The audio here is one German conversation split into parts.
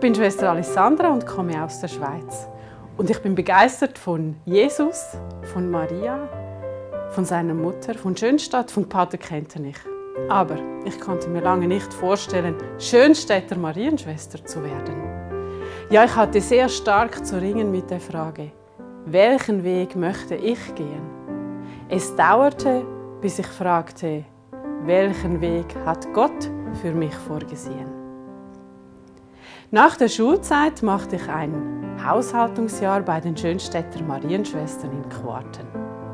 bin Schwester Alessandra und komme aus der Schweiz. Und ich bin begeistert von Jesus, von Maria, von seiner Mutter, von Schönstatt, von Pater Kentenich. Aber ich konnte mir lange nicht vorstellen, Schönstädter Marienschwester zu werden. Ja, ich hatte sehr stark zu ringen mit der Frage, welchen Weg möchte ich gehen? Es dauerte, bis ich fragte, welchen Weg hat Gott für mich vorgesehen? Nach der Schulzeit machte ich ein Haushaltungsjahr bei den Schönstädter Marienschwestern in Quarten.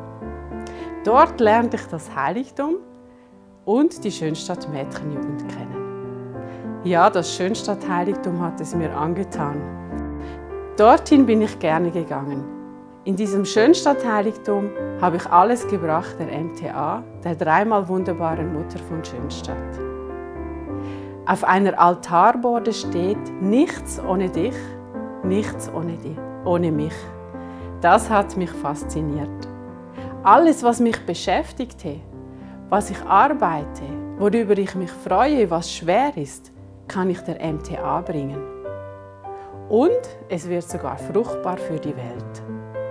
Dort lernte ich das Heiligtum und die Schönstatt Mädchenjugend kennen. Ja, das Schönstatt Heiligtum hat es mir angetan. Dorthin bin ich gerne gegangen. In diesem Schönstatt Heiligtum habe ich alles gebracht der MTA, der dreimal wunderbaren Mutter von Schönstatt. Auf einer Altarborde steht: Nichts ohne dich, nichts ohne mich. Das hat mich fasziniert. Alles, was mich beschäftigte, was ich arbeite, worüber ich mich freue, was schwer ist, kann ich der MTA bringen. Und es wird sogar fruchtbar für die Welt.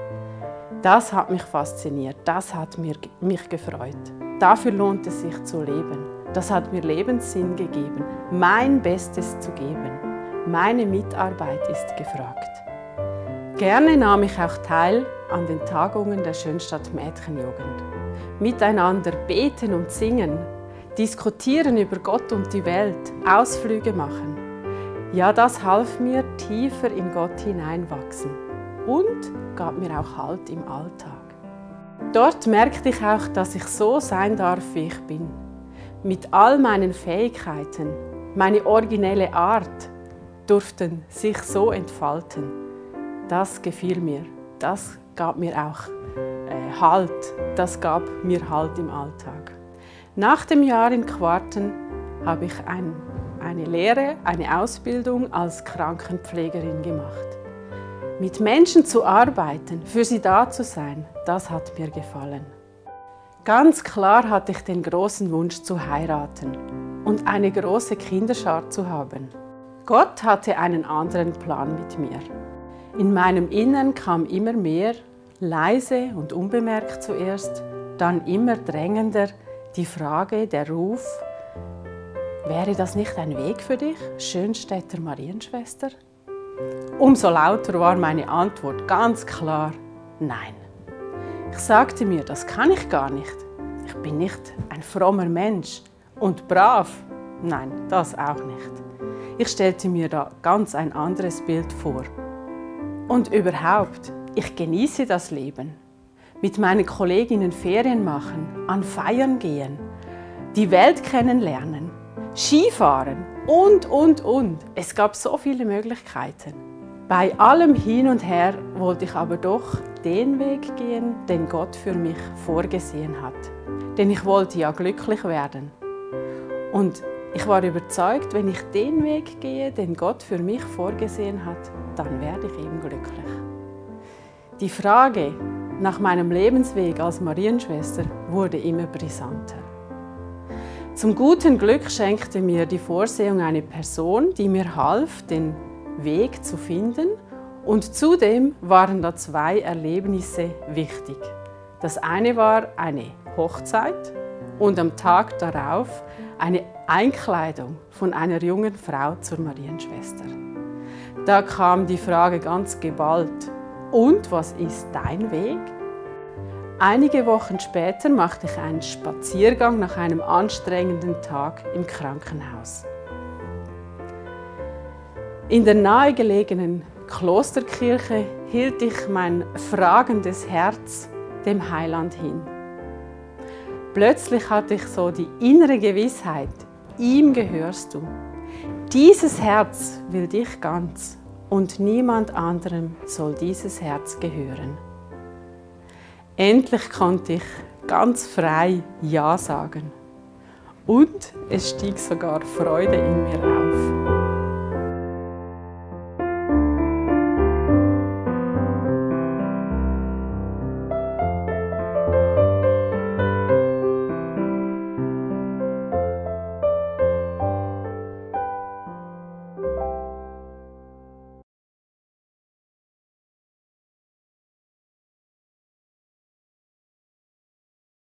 Das hat mich fasziniert, das hat mich gefreut. Dafür lohnt es sich zu leben. Das hat mir Lebenssinn gegeben, mein Bestes zu geben. Meine Mitarbeit ist gefragt. Gerne nahm ich auch teil an den Tagungen der Schönstatt Mädchenjugend. Miteinander beten und singen, diskutieren über Gott und die Welt, Ausflüge machen. Ja, das half mir tiefer in Gott hineinwachsen und gab mir auch Halt im Alltag. Dort merkte ich auch, dass ich so sein darf, wie ich bin. Mit all meinen Fähigkeiten, meine originelle Art durften sich so entfalten. Das gefiel mir. Das gab mir auch Halt. Das gab mir Halt im Alltag. Nach dem Jahr in Quarten habe ich eine Lehre, eine Ausbildung als Krankenpflegerin gemacht. Mit Menschen zu arbeiten, für sie da zu sein, das hat mir gefallen. Ganz klar hatte ich den großen Wunsch zu heiraten und eine große Kinderschar zu haben. Gott hatte einen anderen Plan mit mir. In meinem Innern kam immer mehr, leise und unbemerkt zuerst, dann immer drängender die Frage, der Ruf: Wäre das nicht ein Weg für dich, Schönstädter Marienschwester? Umso lauter war meine Antwort ganz klar: Nein. Ich sagte mir, das kann ich gar nicht. Ich bin nicht ein frommer Mensch und brav. Nein, das auch nicht. Ich stellte mir da ganz ein anderes Bild vor. Und überhaupt, ich genieße das Leben. Mit meinen Kolleginnen Ferien machen, an Feiern gehen, die Welt kennenlernen, Skifahren und. Es gab so viele Möglichkeiten. Bei allem Hin und Her wollte ich aber doch den Weg gehen, den Gott für mich vorgesehen hat. Denn ich wollte ja glücklich werden. Und ich war überzeugt, wenn ich den Weg gehe, den Gott für mich vorgesehen hat, dann werde ich eben glücklich. Die Frage nach meinem Lebensweg als Marienschwester wurde immer brisanter. Zum guten Glück schenkte mir die Vorsehung eine Person, die mir half, den Weg zu finden, und zudem waren da zwei Erlebnisse wichtig. Das eine war eine Hochzeit und am Tag darauf eine Einkleidung von einer jungen Frau zur Marienschwester. Da kam die Frage ganz geballt: Und was ist dein Weg? Einige Wochen später machte ich einen Spaziergang nach einem anstrengenden Tag im Krankenhaus. In der nahegelegenen Klosterkirche hielt ich mein fragendes Herz dem Heiland hin. Plötzlich hatte ich so die innere Gewissheit: Ihm gehörst du. Dieses Herz will dich ganz und niemand anderem soll dieses Herz gehören. Endlich konnte ich ganz frei Ja sagen. Und es stieg sogar Freude in mir auf.